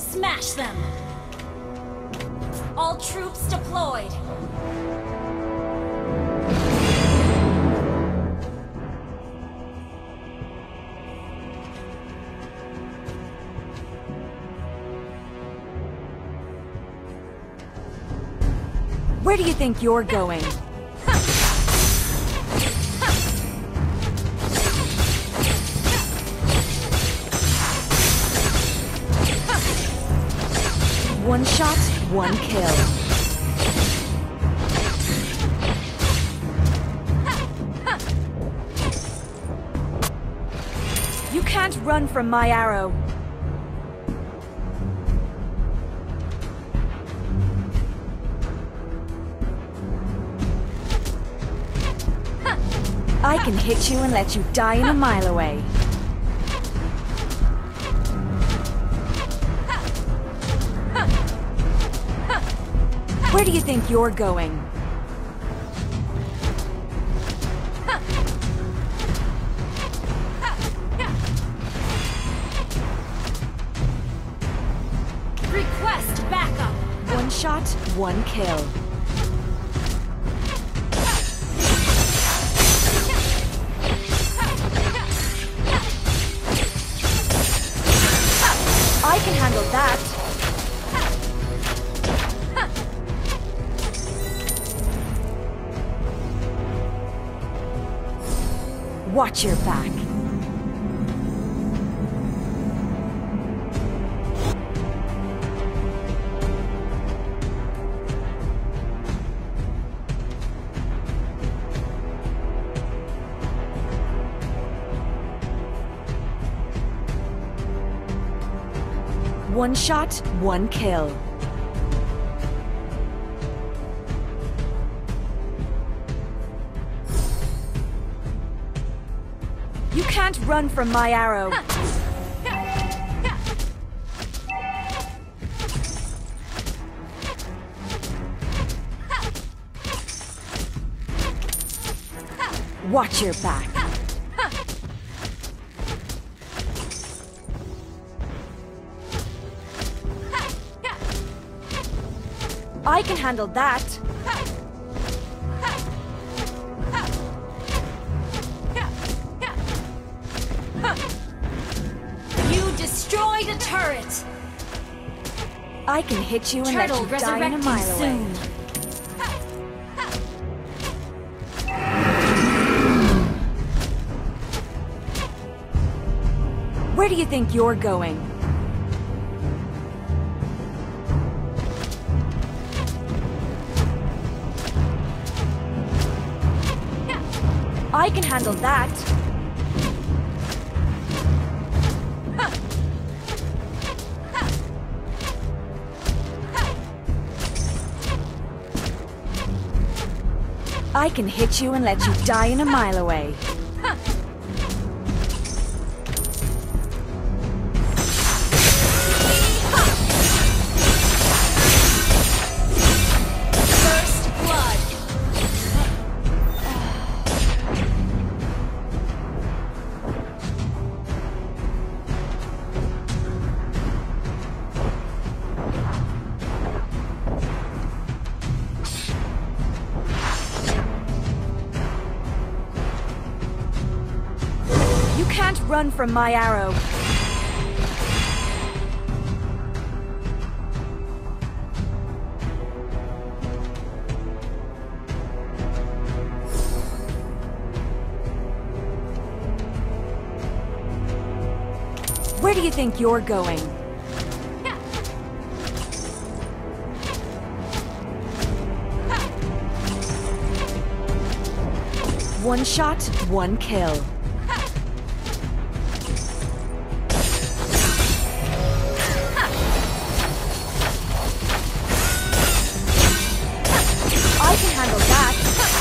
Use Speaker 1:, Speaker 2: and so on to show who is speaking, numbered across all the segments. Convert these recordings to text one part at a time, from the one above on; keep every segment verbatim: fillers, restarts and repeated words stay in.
Speaker 1: Smash them! All troops deployed!
Speaker 2: Where do you think you're going? One shot, one kill. You can't run from my arrow. I can hit you and let you die in a mile away. Where do you think you're going?
Speaker 1: Request backup!
Speaker 2: One shot, one kill. I can handle that. Watch your back. One shot, one kill. You can't run from my arrow. Watch your back. I can handle that.
Speaker 1: You destroyed a turret!
Speaker 2: I can hit you and
Speaker 1: Turtle
Speaker 2: let you die in a
Speaker 1: resurrecting
Speaker 2: mile
Speaker 1: soon.
Speaker 2: away. Where do you think you're going? I can handle that. I can hit you and let you die in a mile away.
Speaker 1: First blood!
Speaker 2: You can't run from my arrow. Where do you think you're going? One shot, one kill. I can handle that.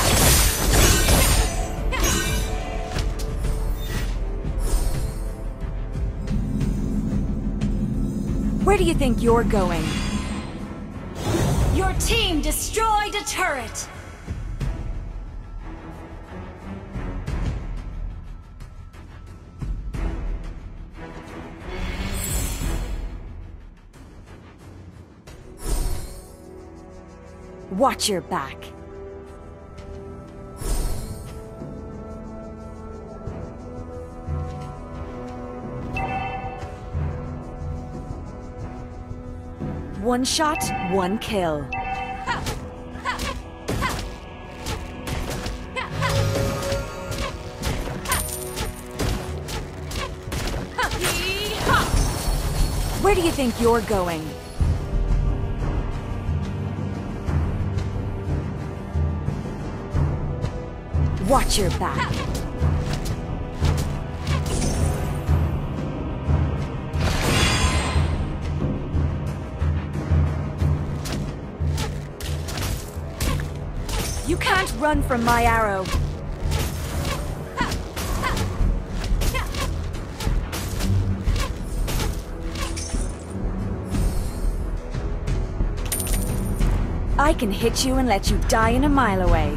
Speaker 2: Where do you think you're going?
Speaker 1: Your team destroyed a turret!
Speaker 2: Watch your back. One shot, one kill. Where do you think you're going? Watch your back. You can't run from my arrow. I can hit you and let you die in a mile away.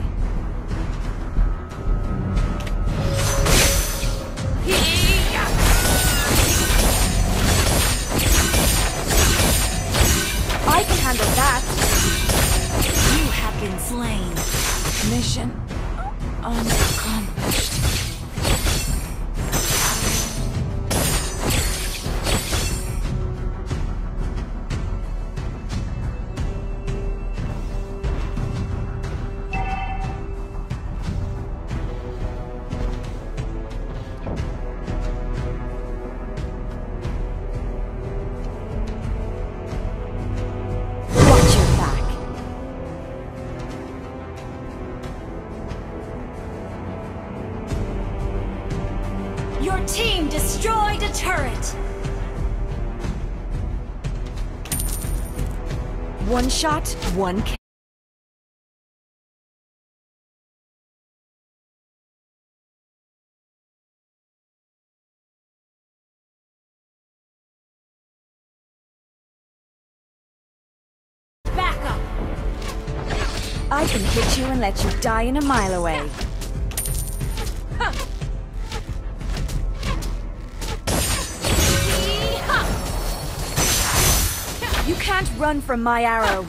Speaker 2: I can handle that.
Speaker 1: You have been slain.
Speaker 2: Mission unaccomplished. Watch your back.
Speaker 1: Your team destroyed a turret.
Speaker 2: One shot, one kill.
Speaker 1: Back up.
Speaker 2: I can hit you and let you die in a mile away. You can't run from my arrow.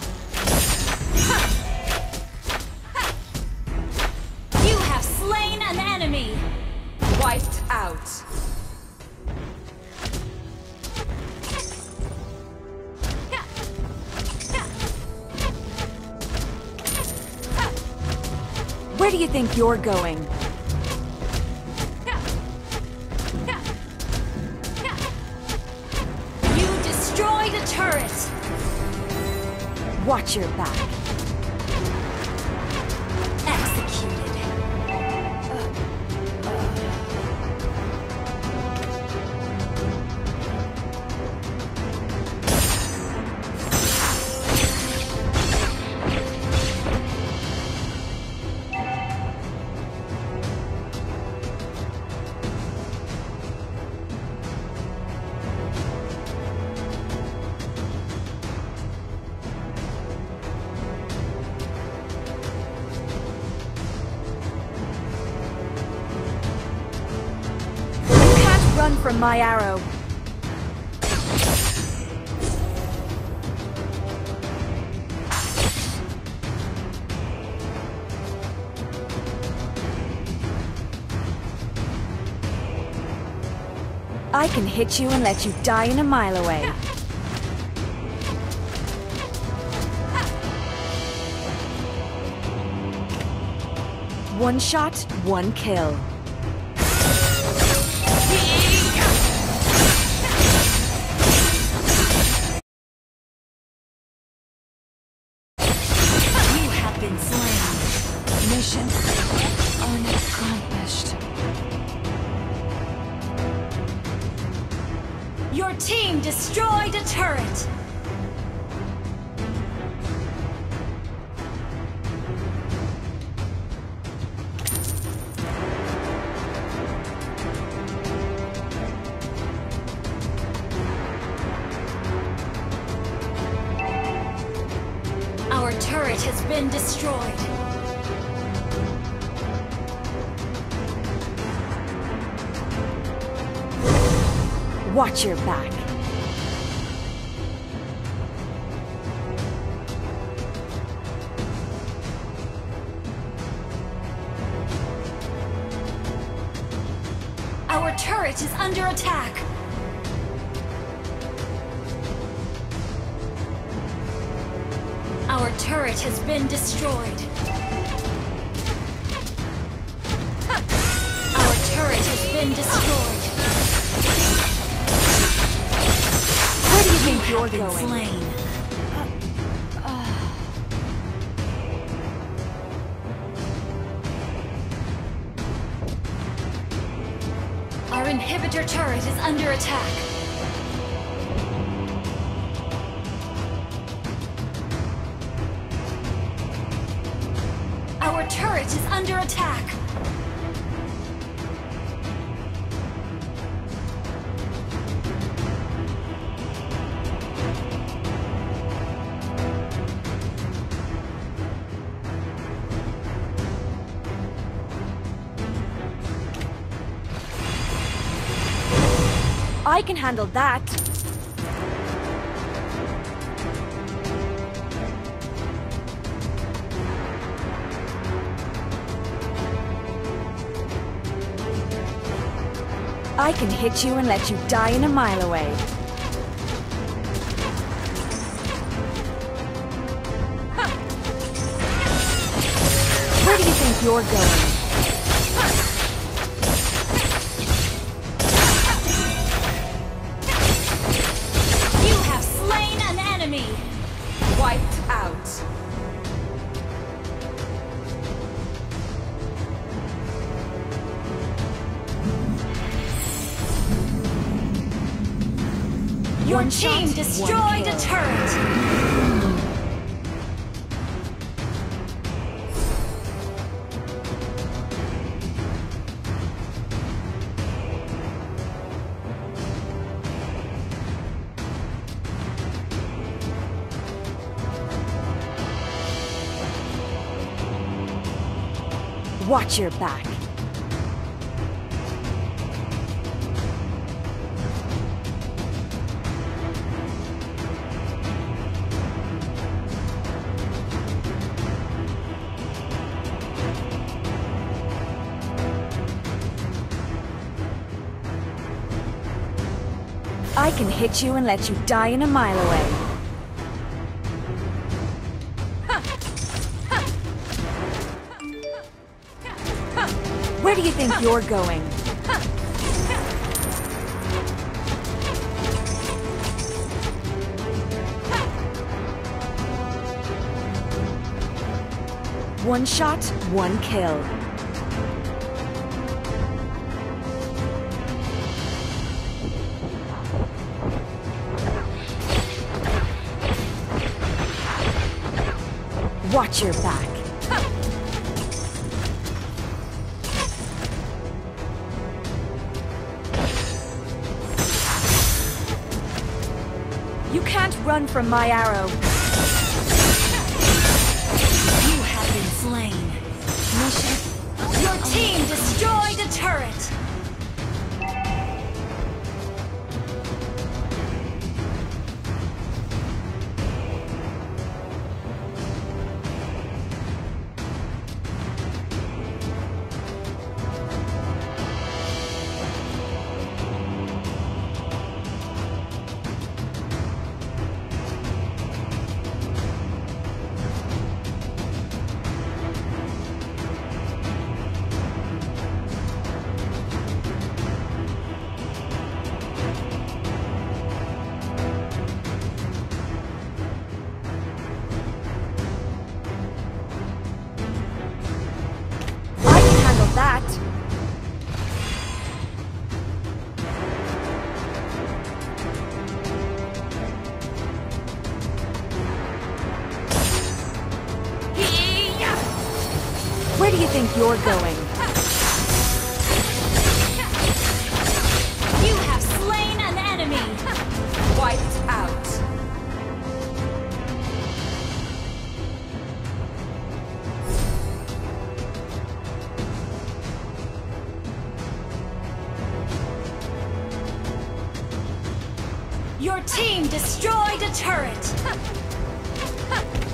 Speaker 1: You have slain an enemy.
Speaker 2: Wiped out. Where do you think you're going?
Speaker 1: You destroyed a turret.
Speaker 2: Watch your back.
Speaker 1: Executed.
Speaker 2: Run from my arrow. I can hit you and let you die in a mile away. One shot, one kill.
Speaker 1: Been slain.
Speaker 2: Mission unaccomplished.
Speaker 1: Your team destroyed a turret. Our turret has been destroyed.
Speaker 2: Watch your back.
Speaker 1: Our turret is under attack. Our turret has been destroyed. Our turret has been destroyed.
Speaker 2: Where do you think
Speaker 1: You
Speaker 2: you're
Speaker 1: have been
Speaker 2: going?
Speaker 1: slain. Our inhibitor turret is under attack. Our turret is under attack.
Speaker 2: I can handle that. I can hit you and let you die in a mile away. Where do you think you're going?
Speaker 1: You have slain an enemy.
Speaker 2: Wiped out.
Speaker 1: Your
Speaker 2: One
Speaker 1: team
Speaker 2: shot,
Speaker 1: destroyed
Speaker 2: one
Speaker 1: a
Speaker 2: kill.
Speaker 1: turret.
Speaker 2: Watch your back. I can hit you and let you die in a mile away. Where do you think you're going? One shot, one kill. Watch your back. You can't run from my arrow.
Speaker 1: You have been slain.
Speaker 2: Mission.
Speaker 1: Your team destroyed a turret.
Speaker 2: I can handle that. Where do you think you're going?
Speaker 1: You have slain an enemy.
Speaker 2: Wiped out.
Speaker 1: Your team destroyed a turret.